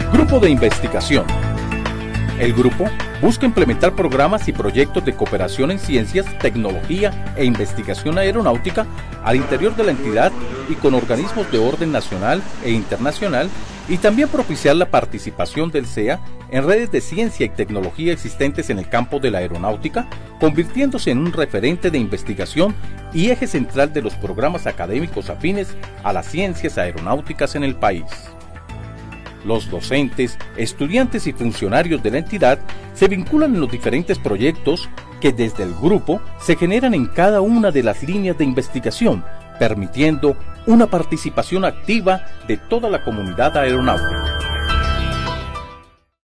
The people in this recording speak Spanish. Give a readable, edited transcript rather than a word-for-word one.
Grupo de Investigación. El grupo busca implementar programas y proyectos de cooperación en ciencias, tecnología e investigación aeronáutica al interior de la entidad y con organismos de orden nacional e internacional, y también propiciar la participación del CEA en redes de ciencia y tecnología existentes en el campo de la aeronáutica, convirtiéndose en un referente de investigación y eje central de los programas académicos afines a las ciencias aeronáuticas en el país. Los docentes, estudiantes y funcionarios de la entidad se vinculan en los diferentes proyectos que desde el grupo se generan en cada una de las líneas de investigación, permitiendo una participación activa de toda la comunidad aeronáutica.